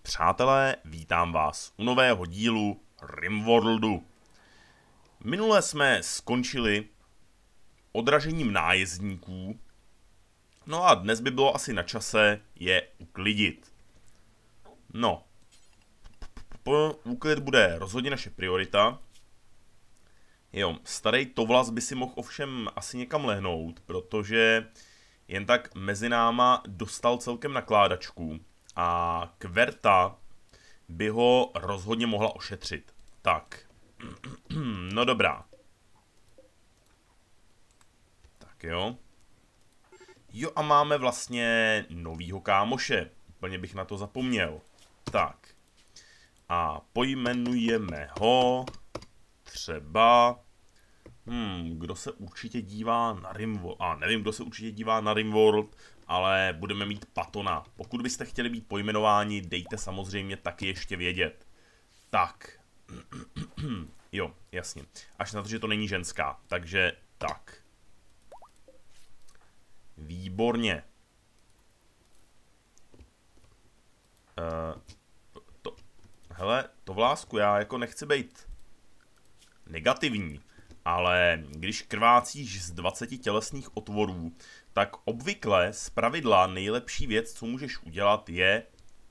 Přátelé, vítám vás u nového dílu Rimworldu. Minule jsme skončili odražením nájezdníků, no a dnes by bylo asi na čase je uklidit. No, úklid bude rozhodně naše priorita. Jo, starý Tovlas by si mohl ovšem asi někam lehnout, protože jen tak mezi náma dostal celkem nakládačku a Kverta by ho rozhodně mohla ošetřit. Tak, no dobrá. Tak jo. Jo a máme vlastně novýho kámoše. Úplně bych na to zapomněl. Tak. A pojmenujeme ho třeba... kdo se určitě dívá na Rimworld? Nevím, kdo se určitě dívá na Rimworld, ale budeme mít Patona. Pokud byste chtěli být pojmenováni, dejte samozřejmě taky ještě vědět. Tak. Jo, jasně. Až na to, že to není ženská. Takže tak. Výborně. Hele, to Vlásku, já jako nechci být negativní, ale když krvácíš z 20 tělesných otvorů, tak obvykle zpravidla nejlepší věc, co můžeš udělat, je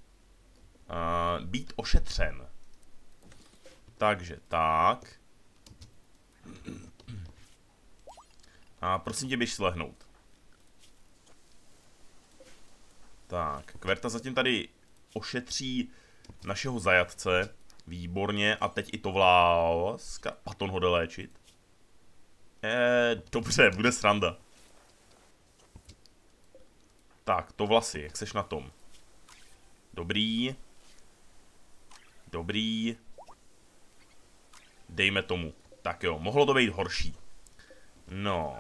být ošetřen. Takže tak. A prosím tě, běž slehnout. Tak, Kverta zatím tady ošetří našeho zajatce. Výborně. A teď i to Vláska. Paton ho jde léčit. Dobře, bude sranda. Tak, to Vlasy, jak seš na tom? Dobrý. Dobrý. Dejme tomu. Tak jo, mohlo to být horší. No.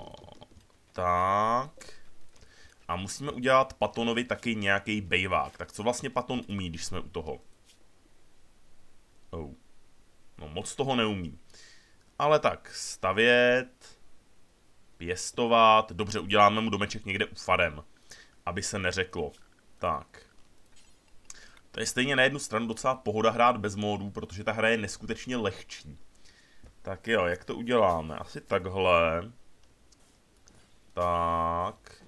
Tak. A musíme udělat Patonovi taky nějaký bejvák. Tak co vlastně Paton umí, když jsme u toho? No moc toho neumí. Ale tak, stavět, pěstovat, dobře, uděláme mu domeček někde u farem, aby se neřeklo. Tak. To je stejně na jednu stranu docela pohoda hrát bez módů, protože ta hra je neskutečně lehčí. Tak jo, jak to uděláme? Asi takhle. Tak.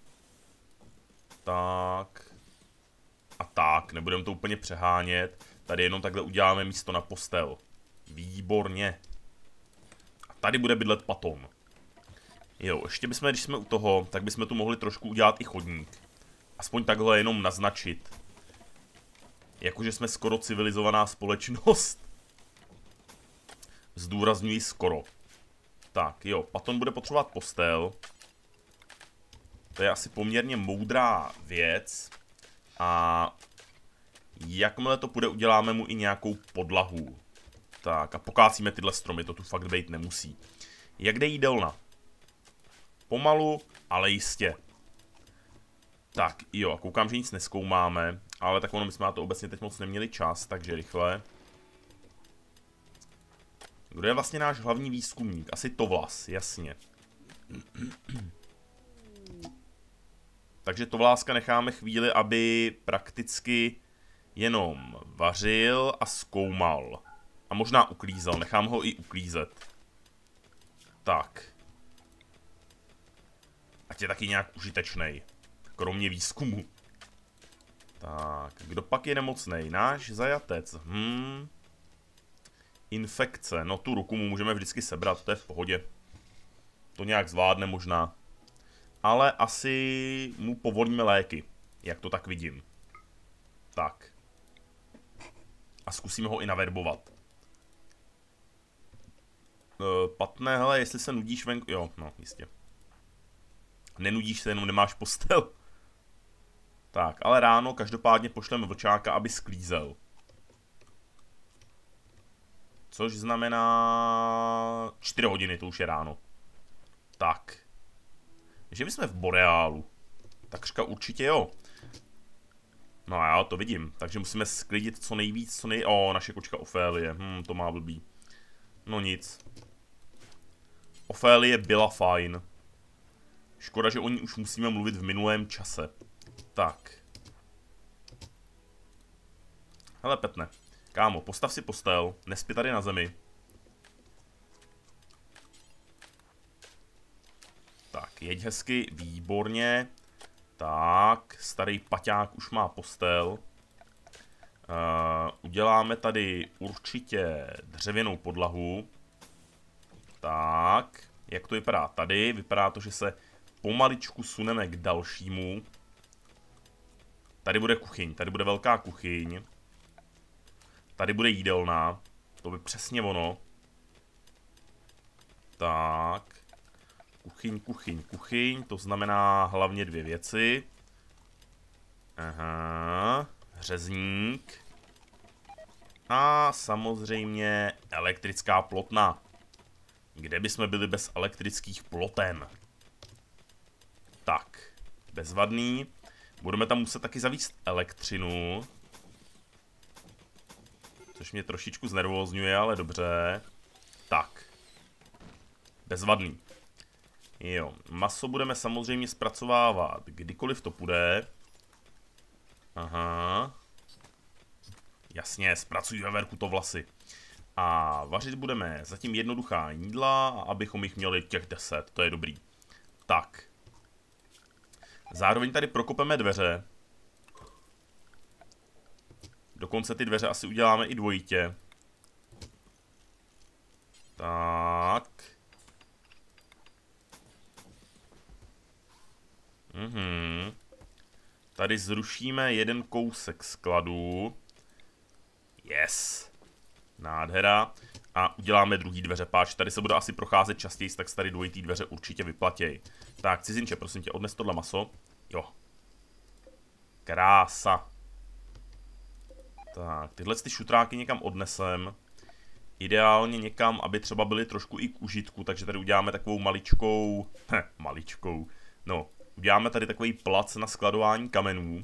Tak. A tak, nebudeme to úplně přehánět. Tady jenom takhle uděláme místo na postel. Výborně. A tady bude bydlet Paton. Jo, ještě bychom, když jsme u toho, tak bychom tu mohli trošku udělat i chodník. Aspoň takhle jenom naznačit. Jakože jsme skoro civilizovaná společnost. Zdůrazňuji skoro. Tak, jo, Paton bude potřebovat postel. To je asi poměrně moudrá věc. A jakmile to půjde, uděláme mu i nějakou podlahu. Tak a pokácíme tyhle stromy, to tu fakt být nemusí. Jak jde jídelna? Pomalu, ale jistě. Tak, jo, koukám, že nic neskoumáme, ale tak ono, my jsme na to obecně teď moc neměli čas, takže rychle. Kdo je vlastně náš hlavní výzkumník? Asi Tovlas, jasně. Takže Tovláska necháme chvíli, aby prakticky jenom vařil a zkoumal. A možná uklízel, nechám ho i uklízet. Tak. Ať je taky nějak užitečnej. Kromě výzkumu. Tak, kdo pak je nemocnej? Náš zajatec. Infekce, no tu ruku mu můžeme vždycky sebrat, to je v pohodě. To nějak zvládne možná. Ale asi mu povolíme léky, jak to tak vidím. Tak. A zkusíme ho i naverbovat. Patné, hele, jestli se nudíš venku... Jo, no, jistě. Nenudíš se, jenom nemáš postel. Tak, ale ráno každopádně pošleme vlčáka, aby sklízel. Což znamená... 4 hodiny, to už je ráno. Tak. Že my jsme v Boreálu. Takřka určitě jo. No a já to vidím. Takže musíme sklidit co nejvíc, naše kočka Ofélie. To má blbý. No nic. Ofélie byla fajn. Škoda, že o ní už musíme mluvit v minulém čase. Tak. Hele, Petne. Kámo, postav si postel, nespi tady na zemi. Tak, jeď hezky, výborně. Tak, starý paťák už má postel. Uděláme tady určitě dřevěnou podlahu. Tak, jak to vypadá tady? Vypadá to, že se pomaličku suneme k dalšímu. Tady bude kuchyň, tady bude velká kuchyň. Tady bude jídelna. To by přesně ono. Tak. Kuchyň, to znamená hlavně dvě věci. Aha, řezník. A samozřejmě elektrická plotna. Kde bychom byli bez elektrických ploten? Tak, bezvadný. Budeme tam muset taky zavíst elektřinu. Což mě trošičku znervózňuje, ale dobře. Tak. Bezvadný. Jo, maso budeme samozřejmě zpracovávat kdykoliv to půjde. Aha. Jasně, zpracují ve verku to vlasy. A vařit budeme zatím jednoduchá jídla, abychom jich měli těch 10, to je dobrý. Tak. Zároveň tady prokopeme dveře. Dokonce ty dveře asi uděláme i dvojitě. Tak. Tady zrušíme jeden kousek skladu. Yes. Nádhera. A uděláme druhý dveře páč. Tady se bude asi procházet častěji, tak tady dvojitý dveře určitě vyplatěj. Tak, cizinče, prosím tě, odnes tohle maso. Jo. Krása. Tak, tyhle ty šutráky někam odnesem. Ideálně někam, aby třeba byly trošku i k užitku, takže tady uděláme takovou maličkou. No, uděláme tady takový plac na skladování kamenů.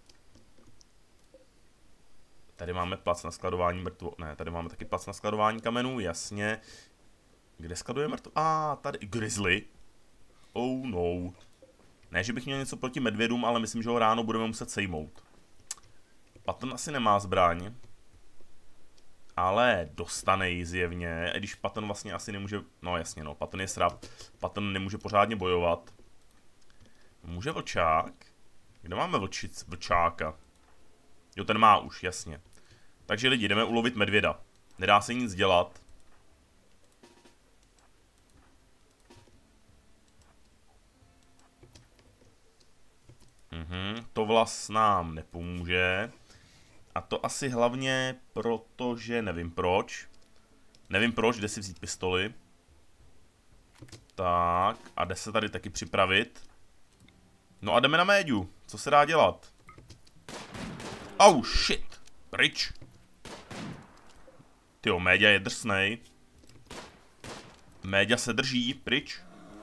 Tady máme plac na skladování tady máme taky plac na skladování kamenů, jasně. Kde skladuje mrtvo? Tady grizzly. Oh no. Ne, že bych měl něco proti medvědům, ale myslím, že ho ráno budeme muset sejmout. Patton asi nemá zbraň. Ale dostane ji zjevně, i když Patton vlastně asi nemůže, no jasně no, Patton je srab, Patton nemůže pořádně bojovat. Může vlčák? Kde máme vlčáka? Jo, ten má už, jasně. Takže lidi, jdeme ulovit medvěda. Nedá se nic dělat. To vlas nám nepomůže. A to asi hlavně protože nevím proč. Nevím proč, jde si vzít pistoli. Tak, a jde se tady taky připravit. No a jdeme na médiu. Co se dá dělat? Oh shit. Pryč. Tyjo, média je drsnej. Média se drží, pryč.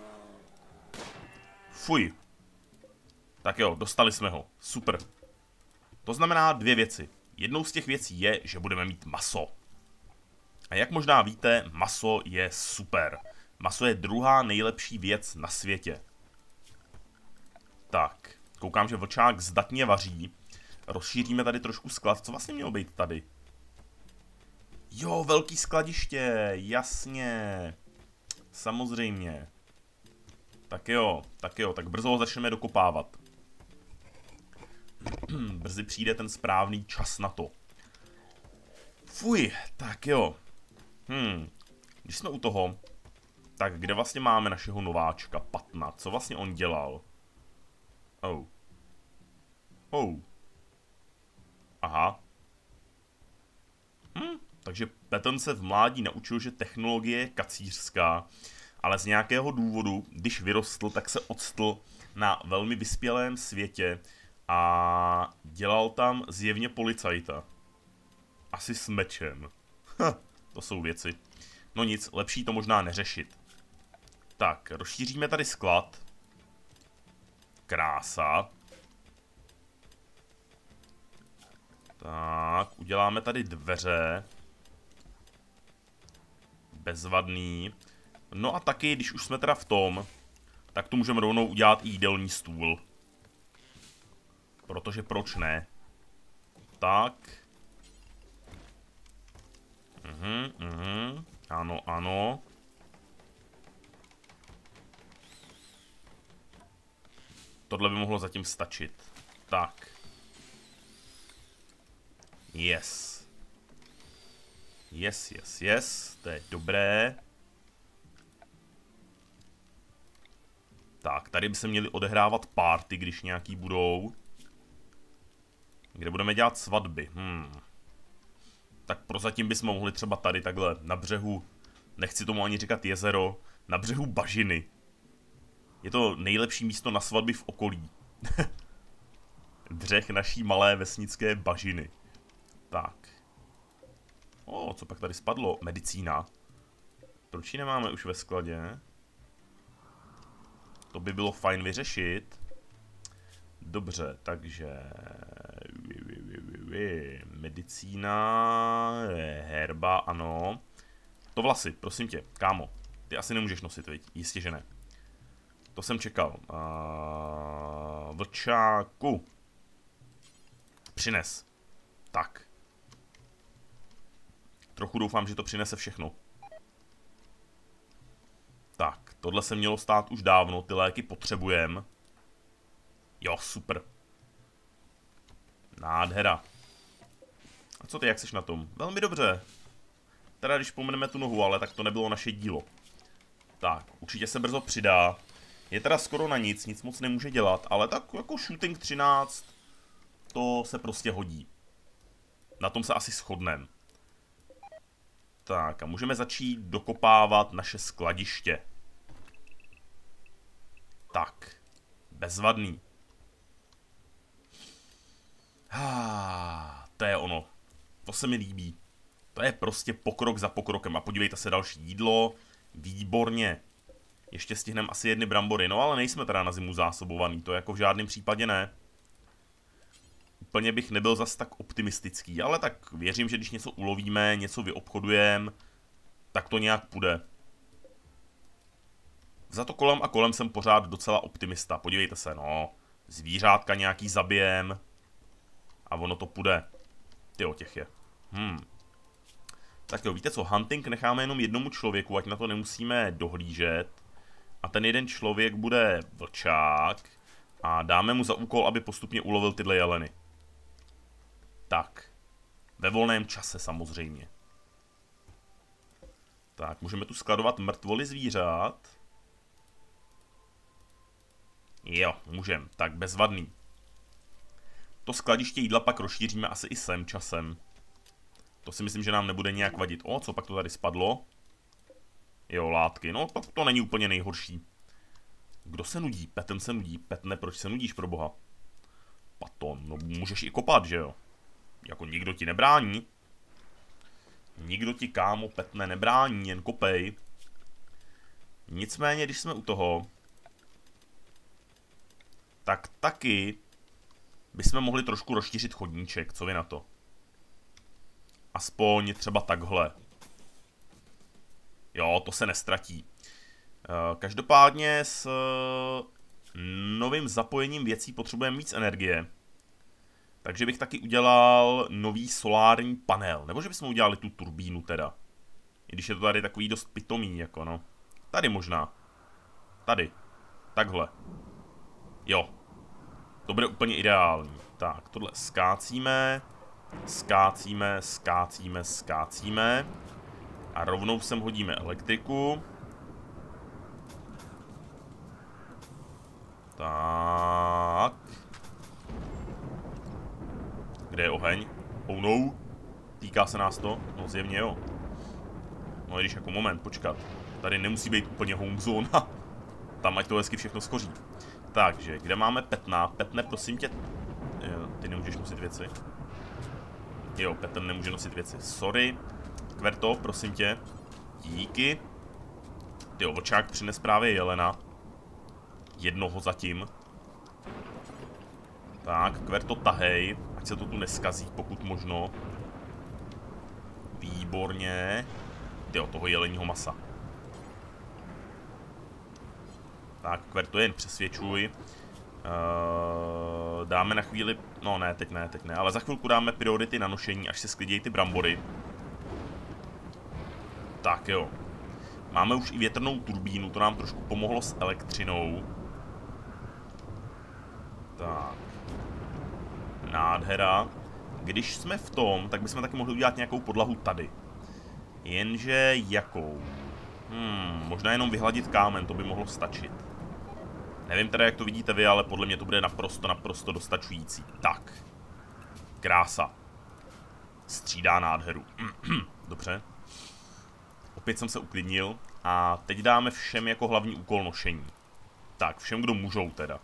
Fuj. Tak jo, dostali jsme ho. Super. To znamená dvě věci. Jednou z těch věcí je, že budeme mít maso. A jak možná víte, maso je super. Maso je druhá nejlepší věc na světě. Tak, koukám, že vlčák zdatně vaří. Rozšíříme tady trošku sklad. Co vlastně mělo být tady? Jo, velký skladiště, jasně. Samozřejmě. Tak jo, tak brzo ho začneme dokopávat. Brzy přijde ten správný čas na to. Fuj, tak jo. Když jsme u toho, tak kde vlastně máme našeho nováčka, Pattona? Co vlastně on dělal? Aha. Takže Patton se v mládí naučil, že technologie je kacířská, ale z nějakého důvodu, když vyrostl, tak se octl na velmi vyspělém světě a dělal tam zjevně policajta. Asi s mečem. To jsou věci. No nic, lepší to možná neřešit. Tak, rozšíříme tady sklad. Krása. Tak, uděláme tady dveře. Bezvadný. No a taky, když už jsme teda v tom, tak tu můžeme rovnou udělat i jídelní stůl. Protože proč ne? Tak. Ano, ano. Tohle by mohlo zatím stačit. Tak. Yes. Yes, yes, yes. To je dobré. Tak, tady by se měly odehrávat party, když nějaký budou. Kde budeme dělat svatby. Tak prozatím bychom mohli třeba tady takhle na břehu, nechci tomu ani říkat jezero, na břehu bažiny. Je to nejlepší místo na svatby v okolí. Břeh naší malé vesnické bažiny. Tak. Co pak tady spadlo? Medicína. Proč ji nemáme už ve skladě? To by bylo fajn vyřešit. Dobře, takže... Medicína... Herba, ano. To vlasy, prosím tě, kámo. Ty asi nemůžeš nosit, viď? Jistě, že ne. To jsem čekal. Vlčáku. Přines. Tak. Trochu doufám, že to přinese všechno. Tak, tohle se mělo stát už dávno, ty léky potřebujeme. Jo, super. Nádhera. A co ty, jak seš na tom? Velmi dobře. Teda když pomeneme tu nohu, ale tak to nebylo naše dílo. Tak, určitě se brzo přidá. Je teda skoro na nic moc nemůže dělat, ale tak jako shooting 13, to se prostě hodí. Na tom se asi shodneme. Tak a můžeme začít dokopávat naše skladiště. Tak, bezvadný. To je ono. To se mi líbí. To je prostě pokrok za pokrokem. A podívejte se, další jídlo. Výborně. Ještě stihneme asi jedny brambory. No ale nejsme teda na zimu zásobovaný. To jako v žádném případě ne. Úplně bych nebyl zas tak optimistický. Ale tak věřím, že když něco ulovíme, něco vyobchodujeme, tak to nějak půjde. Za to kolem a kolem jsem pořád docela optimista. Podívejte se, no. Zvířátka nějaký zabijem. A ono to půjde. Tyjo, těch je. Tak jo, víte co, hunting necháme jenom jednomu člověku, ať na to nemusíme dohlížet. A ten jeden člověk bude vlčák. A dáme mu za úkol, aby postupně ulovil tyhle jeleny. Tak. Ve volném čase samozřejmě. Tak, můžeme tu skladovat mrtvoly zvířat. Jo, můžeme. Tak, bezvadný. To skladiště jídla pak rozšíříme asi i sem časem. To si myslím, že nám nebude nějak vadit. Co pak to tady spadlo? Jo, látky. No, to není úplně nejhorší. Kdo se nudí? Petem se nudí. Petne, proč se nudíš, pro boha? Paton, no můžeš i kopat, že jo? Jako nikdo ti nebrání. Nikdo ti, kámo, Petne, nebrání, jen kopej. Nicméně, když jsme u toho, tak taky bychom mohli trošku rozšířit chodníček, co vy na to? Aspoň třeba takhle. Jo, to se nestratí. Každopádně s novým zapojením věcí potřebujeme víc energie. Takže bych taky udělal nový solární panel. Nebo že bychom udělali tu turbínu teda. I když je to tady takový dost pitomý, jako no. Tady možná. Tady. Takhle. Jo. To bude úplně ideální. Tak, tohle skácíme. Skácíme, skácíme, skácíme. A rovnou sem hodíme elektriku. Tak. Kde je oheň? Oh no. Týká se nás to? No zjevně jo. No i když jako moment, počkat. Tady nemusí být úplně home zone. Tam ať to hezky všechno skoří. Takže, kde máme Petna? Petne, prosím tě. Jo, ty nemůžeš nosit věci. Jo, Petr nemůže nosit věci. Sorry. Kverto, prosím tě. Díky. Tyjo, vlčák přines právě jelena. Jednoho zatím. Tak, Kverto, tahej. Ať se to tu neskazí, pokud možno. Výborně. Tyjo, toho jeleního masa. Tak, Kverto, jen přesvědčuj. Dáme na chvíli... No ne, teď ne, ale za chvilku dáme priority na nošení, až se sklidějí ty brambory. Tak jo. Máme už i větrnou turbínu, to nám trošku pomohlo s elektřinou. Tak. Nádhera. Když jsme v tom, tak bychom taky mohli udělat nějakou podlahu tady. Jenže jakou? Možná jenom vyhladit kámen, to by mohlo stačit. Nevím teda, jak to vidíte vy, ale podle mě to bude naprosto dostačující. Tak. Krása. Střídá nádheru. Dobře. Opět jsem se uklidnil. A teď dáme všem jako hlavní úkol nošení. Tak, všem, kdo můžou teda.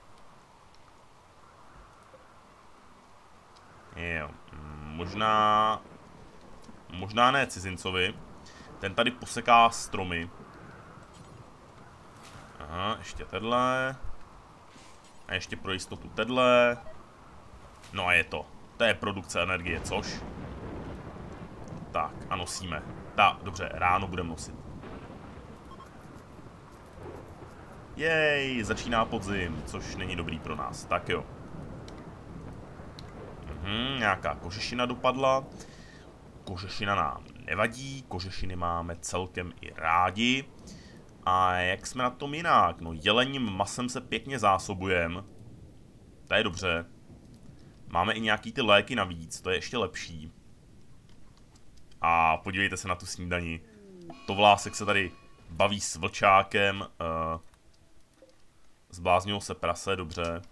Jo. Možná ne cizincovi. Ten tady poseká stromy. Aha, ještě tenhle. A ještě pro jistotu tenhle. No a je to. To je produkce energie, což? Tak, a nosíme. Tak, dobře, ráno budeme nosit. Jej, začíná podzim, což není dobrý pro nás. Tak jo. Nějaká kožešina dopadla. Kožešina nám nevadí, kožešiny máme celkem i rádi. A jak jsme na tom jinak? No, jelením masem se pěkně zásobujeme. To je dobře. Máme i nějaký ty léky navíc, to je ještě lepší. A podívejte se na tu snídani. To Vlásek se tady baví s vlčákem. Zbláznilo se prase, dobře.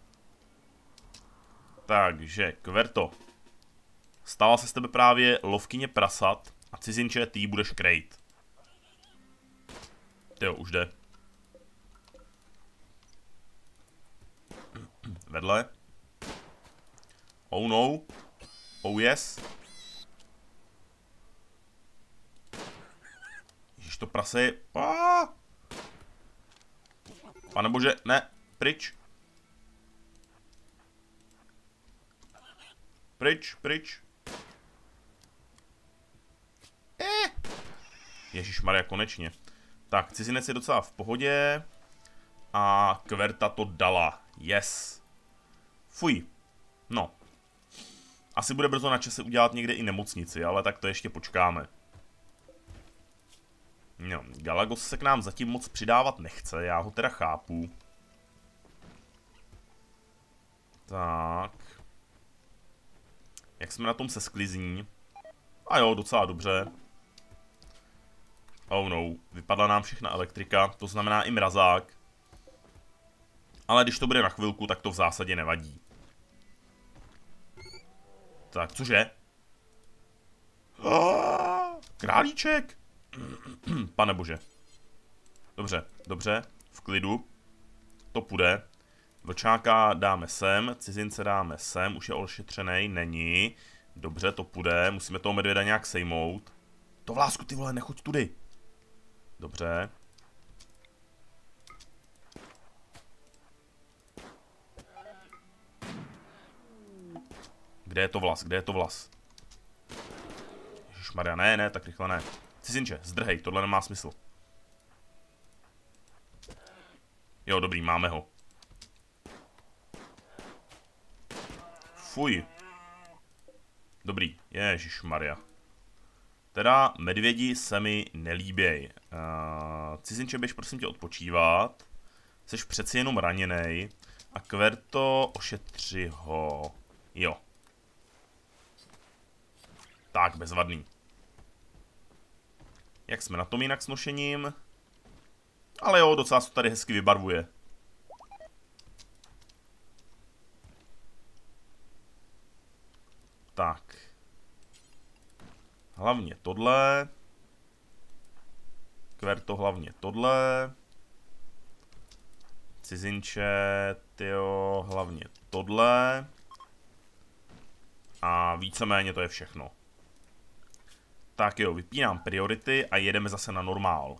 Takže, Kverto. Stala se z tebe právě lovkyně prasat a cizinče, ty budeš krejt. Tyjo, už jde. Vedle. Oh no. Oh yes. Ježiš, to prase je... Pane bože, ne, pryč. Pryč. Ježišmarja, konečně. Tak, cizinec je docela v pohodě. A Kverta to dala. Yes. Fuj. No. Asi bude brzo na čase udělat někde i nemocnici, ale tak to ještě počkáme. No, Galagos se k nám zatím moc přidávat nechce, já ho teda chápu. Tak. Jak jsme na tom se sklizní? A jo, docela dobře. Oh no, vypadla nám všechna elektrika, to znamená i mrazák. Ale když to bude na chvilku, tak to v zásadě nevadí. Tak, cože? Králíček! Pane bože. Dobře, v klidu. To půjde. Vlčáka dáme sem, cizince dáme sem, už je ošetřenej, není. Dobře, to půjde, musíme toho medvěda nějak sejmout. To Vlásku, ty vole, nechoď tudy. Dobře. Kde je to vlas? Ježišmarja, ne, tak rychle ne. Cizinče, zdrhej, tohle nemá smysl. Jo, dobrý, máme ho. Fuj. Dobrý, ježišmarja. Teda medvědi se mi nelíběj. Cizinče, běž prosím tě odpočívat. Jseš přeci jenom raněnej. A Kverto, ošetři ho. Jo. Tak, bezvadný. Jak jsme na tom jinak s nošením? Ale jo, docela se to tady hezky vybarvuje. Tak. Hlavně tohle. Kverto hlavně tohle. Cizinče, tyjo, hlavně tohle. A víceméně to je všechno. Tak jo, vypínám priority a jedeme zase na normál.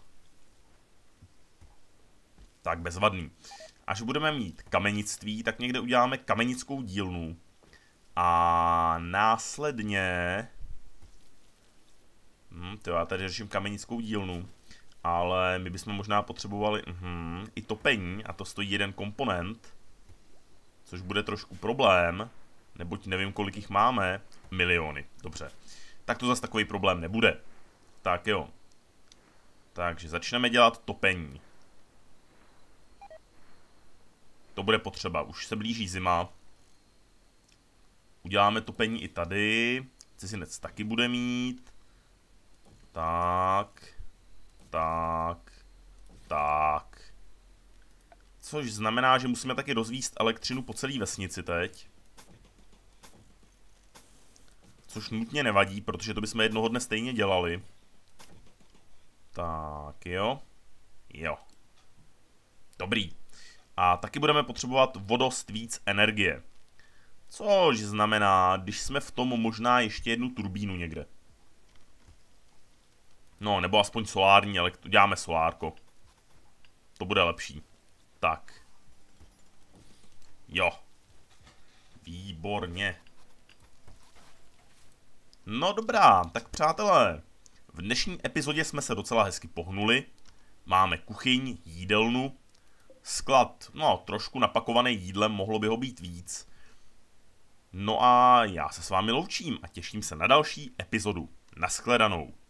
Tak, bezvadný. Až budeme mít kamenictví, tak někde uděláme kamenickou dílnu. A následně... Tyjo, já tady řeším kamenickou dílnu. Ale my bychom možná potřebovali i topení, a to stojí jeden komponent. Což bude trošku problém, neboť nevím, kolik jich máme. Miliony, dobře. Tak to zase takový problém nebude. Tak jo. Takže začneme dělat topení. To bude potřeba, už se blíží zima. Uděláme topení i tady. Cizinec taky bude mít. Tak. Což znamená, že musíme taky rozvízt elektřinu po celé vesnici teď. Což nutně nevadí, protože to bychom jednoho dne stejně dělali. Tak jo. Jo. Dobrý. A taky budeme potřebovat o dost víc energie. Což znamená, když jsme v tom možná ještě jednu turbínu někde. No, nebo aspoň solární, ale děláme solárko. To bude lepší. Tak. Jo. Výborně. No dobrá, tak přátelé. V dnešní epizodě jsme se docela hezky pohnuli. Máme kuchyň, jídelnu, sklad, no trošku napakovaný jídlem, mohlo by ho být víc. No a já se s vámi loučím a těším se na další epizodu. Naschledanou.